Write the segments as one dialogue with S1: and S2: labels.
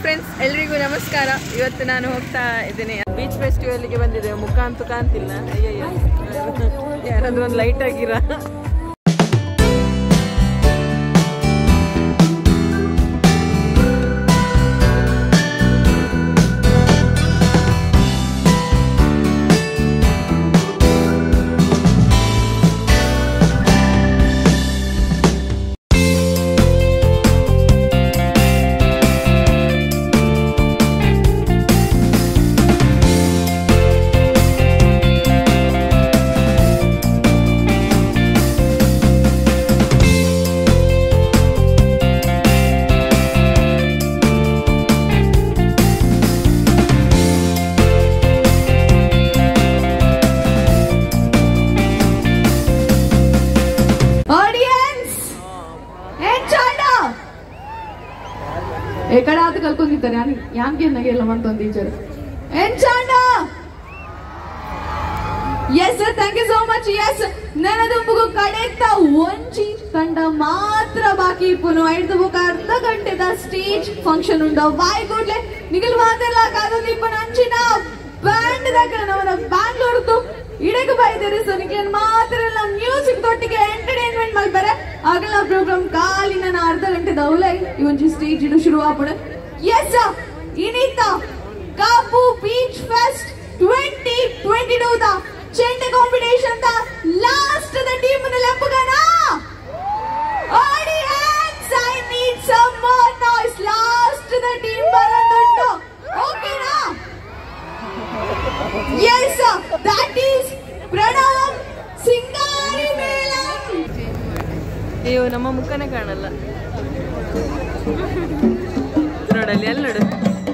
S1: Friends ಎಲ್ರಿಗೂ ನಮಸ್ಕಾರ. ಇವತ್ತು ನಾನು ಹೋಗ್ತಾ ಇದ್ದೀನಿ ಬೀಚ್ ಫೆಸ್ಟಿವಲ್ಗೆ ಬಂದಿದ್ದೇವೆ. ಮುಖ ಅಂತೂ ಕಾಣ್ತಿಲ್ಲ. ಅಯ್ಯಯ್ಯ, ಯಾರಾದ್ರೂ ಒಂದು ಲೈಟ್ ಆಗಿರ.
S2: ఎక్కడాది కలుకుందిస్తారు యానికి నగేళ్ళ మంతొంది టీచర్ ఎంచాండ. yes sir, thank you so much. yes ನನದು ಮುಗು ಕಡೆತ್ತ ಒಂಚಿ ತಂಡ ಮಾತ್ರ ಬಾಕಿ ಇಪ್ಪುನು. ಐದು ಬುಕ್ ಅರ್ಧ ಗಂಟೆದ ಸ್ಟೇಜ್ ಫಂಕ್ಷನ್ ಉಂಡ ವಾಯ್ಗೂಡ್ಲೆ ನಿಗಲ್ ಮಾತೆಲ್ಲ ಕಾದೊಂದು ಇಪ್ಪನ ಅಂಚಿನ ಬ್ಯಾಂಡ್ దగ్గర ನಮ್ಮ ಬ್ಯಾಂಗ್ಳೂರ್ದು ಇಡಕ್ಕೆ ಬೈದರೆ. ಸೊ ನಿಗಲ್ ಮಾತ್ರ ಎಲ್ಲ ಮ್ಯೂಸಿಕ್ ತೊಟ್ಟಿಗೆ ಎಂಟರ್ಟೈನ್ಮೆಂಟ್ ಮಾಡ್ತಾರೆ. ಆಗಲ ಪ್ರೋಗ್ರಾಮ್ ಕಾಲಿನ ಅರ್ಧ ಗಂಟೆ ದೌಲೈ ಇವೊಂಜಿ ಸ್ಟೇಜ್ ಇಡು ಶುರು ಆಪುಡು. ಎಸ್ ಇನಿತ ಕಾಪು ಬೀಚ್ ಫೆಸ್ಟ್ 2022 ದ ಚೆಂಡೆ ಕಾಂಪಿಟೇಷನ್ ದ ಲಾಸ್ಟ್ ದ ಟೀಮ್ ನ ಲೆಂಪುಗನ audience I need some more noise. Last ದ ಟೀಮ್ ಬರಂದುಂಟು. ಓಕೆನಾ? yes that is ಪ್ರಣವ್ ಸಿಂಗಾರಿ ಮೇಳಂ.
S1: ಅಯ್ಯೋ, ನಮ್ಮ ಮುಖನೇ ಕಾಣಲ್ಲ ನೋಡಲ್ಲಿ, ಅಲ್ಲಿ ನೋಡು.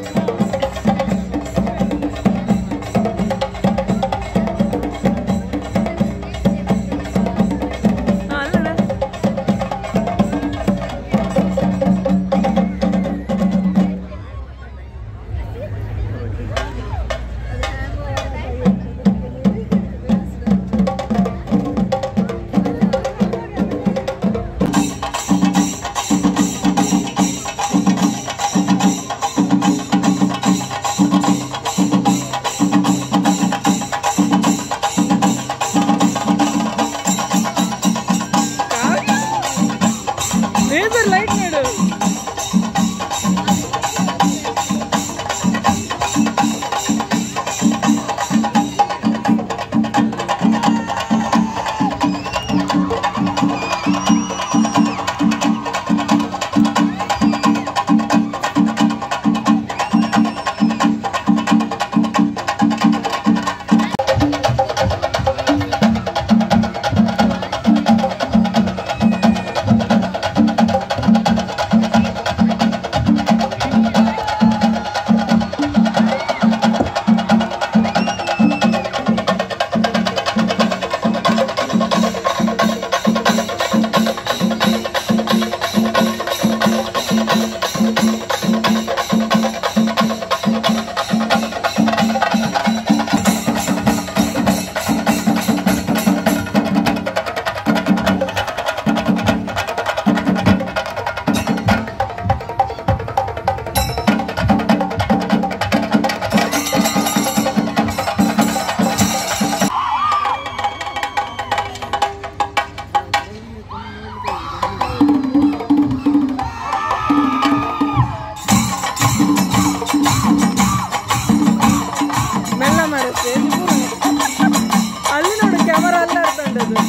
S1: ಅಲ್ಲಿ ನೋಡು, ಕ್ಯಾಮರಾ ಅಲ್ಲ ಇರ್ತಂಡದು.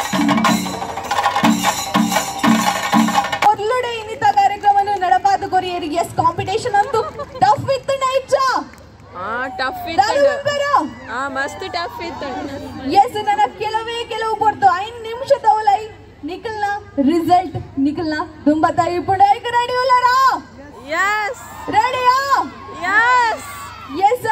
S2: ಮೊದಲುಡೆ ಇನ್ನಿತ ಕಾರ್ಯಕ್ರಮವನ್ನು ನಡಪಾದ ಕೊರಿಯರಿ. ಎಸ್ ಕಾಂಪಿಟೇಷನ್ ಅಂತೂ ಟಫ್ ಇತ್ತು ನೈಟ್.
S1: ಟಫ್ ಇತ್ತು, ಮಸ್ತ್ ಟಫ್ ಇತ್ತು.
S2: ಎಸ್ ನನ್ನ ಕೆಲವು ಕೊಡ್ತು 5 ನಿಮಿಷ ತವಲೈ ನಿಖಲ್ನ ರಿಸಲ್ಟ್ ನಿಖಲ್ನ ತುಂಬಾ ತಾಯಿ ಪುಡಾಯ್ಕ ರೆಡಿ ಉಳ್ಳಾರಾ?
S1: ಯಸ್
S2: ರೆಡಿಯಾ?
S1: ಯಸ್
S2: ಎಸ್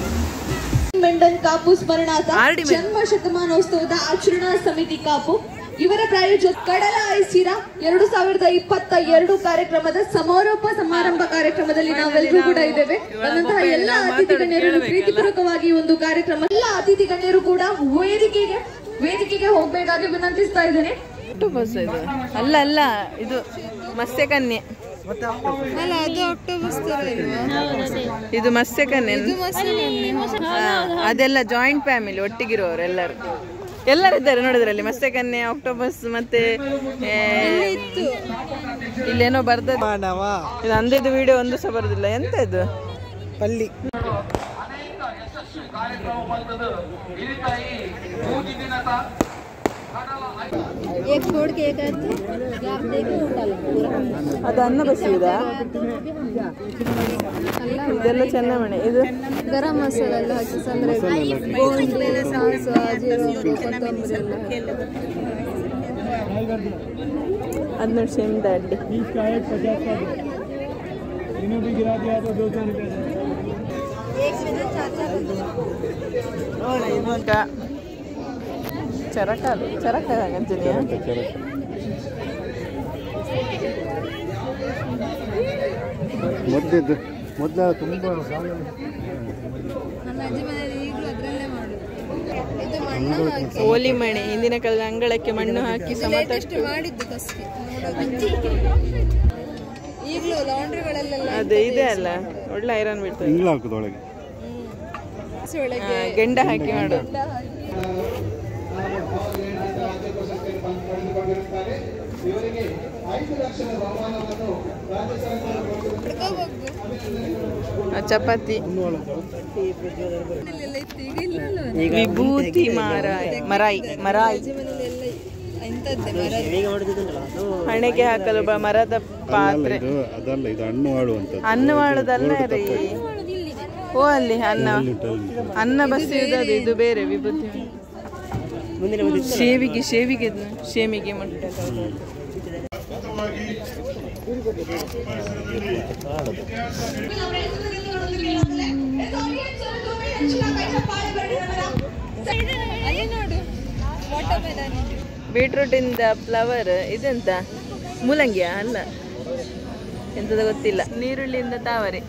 S2: मंडन कापू स्मरणाचा जन्म शतमानोत्सवದ ಆಚರಣಾ ಸಮಿತಿ ಕಾಪು ಇವರ ಪ್ರಾಯೋಜಕ ಕಡಲ ಐಸಿರಾ 2022 ಕಾರ್ಯಕ್ರಮದ ಸಮಾರೋಪ ಸಮಾರಂಭ ಕಾರ್ಯಕ್ರಮದಲ್ಲಿ ನಾವೆಲ್ಲರೂ ಕೂಡ ಇದ್ದೇವೆ. ಬಂದಂತಹ ಎಲ್ಲ ಅತಿಥಿ ಗಣ್ಯರು ಪ್ರೀತಿಪೂರ್ವಕವಾಗಿ ಒಂದು ಕಾರ್ಯಕ್ರಮ, ಎಲ್ಲ ಅತಿಥಿ ಗಣ್ಯರು ಕೂಡ ವೇದಿಕೆಗೆ ಹೋಗಬೇಕಾಗಿ ವಿನಂತಿಸ್ತಾ ಇದ್ದೇನೆ.
S1: ಅಲ್ಲ ಅಲ್ಲ, ಇದು ಮತ್ಸ್ಯಕನ್ಯೆ
S3: ಅಲ್ಲ, ಅದು ಆಕ್ಟೋಬಸ್ ತರ ಇಲ್ವಾ?
S1: ಇದು ಮತ್ಸ್ಯಕನ್ಯೆ. ಅದೆಲ್ಲ ಜಾಯಿಂಟ್ ಫ್ಯಾಮಿಲಿ, ಒಟ್ಟಿಗಿರುವವರು ಎಲ್ಲರಿದ್ದಾರೆ ನೋಡಿದ್ರಲ್ಲಿ. ಮತ್ಸ್ಯಕನ್ಯೆ, ಆಕ್ಟೋಬಸ್, ಮತ್ತೆ ಇಲ್ಲೇನೋ ಬರ್ದ. ಇದು ಅಂದಿದ್ದು ವಿಡಿಯೋ ಒಂದು ಸಹ ಬರುದಿಲ್ಲ. ಎಂತ ಇದು ಪಲ್ಲಿ. ಅದು ಅನ್ನ ಬಸಿಯುವುದಾ? ಇದೆಲ್ಲ ಚೆನ್ನಮಣೆ. ಇದು
S3: ಗರಂ ಮಸಾಲ ಎಲ್ಲ ಹಾಕಿ ಅಂದ್ರೆ ಗೋಂಡಿ, ಸಾಸು, ಜೀರಿಗೆ, ಕೊತ್ತಂಬರಿ ಎಲ್ಲ.
S1: ಅದು ನೋಡಿ ಶೇಂದ ಅಡ್ಡಿ. ಚರಕ ಅಂಜನಿಯ
S4: ಮೊದಲ ತುಂಬ
S1: ಓಲಿ ಮಣೆ. ಹಿಂದಿನ ಕಾಲದ ಅಂಗಳಕ್ಕೆ ಮಣ್ಣು ಹಾಕಿ ಸಮತಟ್ಟು
S3: ಮಾಡಿದ್ದು ಕಸ್ಗೆ. ಈಗಲೂ ಲಾಂಡ್ರಿಗಳೆಲ್ಲ
S1: ಅದು ಇದೆ ಅಲ್ಲ, ಒಳ್ಳೆ ಐರನ್ ಬೀಳ್ತದೆ. ಗೆಂಡ ಹಾಕಿ ಮಾಡು. ಚಪಾತಿ, ವಿಭೂತಿ, ಮರಾಯಿ ಹಣೆಗೆ ಹಾಕಲು ಮರದ ಪಾತ್ರೆ. ಅನ್ನವಾಳುದಲ್ಲ ರೀ. ಓ ಅಲ್ಲಿ ಅನ್ನ ಬಸಿಯುವುದು. ಇದು ಬೇರೆ ವಿಭೂತಿ. ಶೇವಿಗೆ ಮೊಟ್ಟೆ. ಬೀಟ್ರೂಟ್ ಇಂದ ಫ್ಲವರ್. ಇದೆಂತ ಮೂಲಂಗಿಯ? ಅಲ್ಲ, ಎಂತದ ಗೊತ್ತಿಲ್ಲ. ನೀರುಳ್ಳಿಯಿಂದ ತಾವರೆ.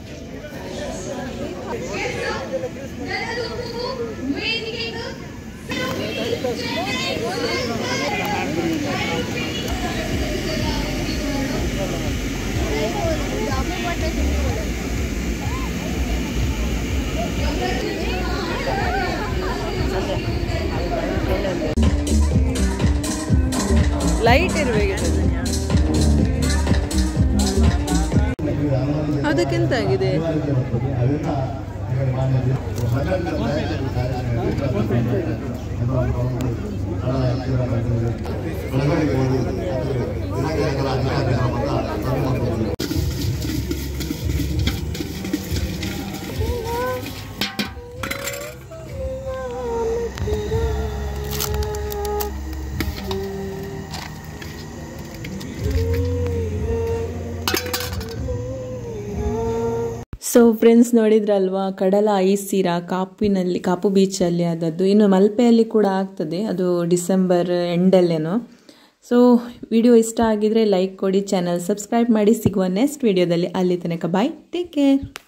S1: ಲೈಟ್ ಇರಬೇಕು. ಅದಕ್ಕೆಂತ ಆಗಿದೆ? ಸೊ ಫ್ರೆಂಡ್ಸ್, ನೋಡಿದ್ರಲ್ವಾ, ಕಡಲ ಐಸಿರಾ ಕಾಪು ಬೀಚಲ್ಲಿ ಆದದ್ದು. ಇನ್ನು ಮಲ್ಪೆಯಲ್ಲಿ ಕೂಡ ಆಗ್ತದೆ, ಅದು ಡಿಸೆಂಬರ್ ಎಂಡಲ್ಲೇನೋ. ಸೊ ವಿಡಿಯೋ ಇಷ್ಟ ಆಗಿದ್ರೆ ಲೈಕ್ ಕೊಡಿ, ಚಾನಲ್ ಸಬ್ಸ್ಕ್ರೈಬ್ ಮಾಡಿ. ಸಿಗುವ ನೆಕ್ಸ್ಟ್ ವಿಡಿಯೋದಲ್ಲಿ. ಅಲ್ಲಿ ತನಕ ಬಾಯ್, ಟೇಕ್ ಕೇರ್.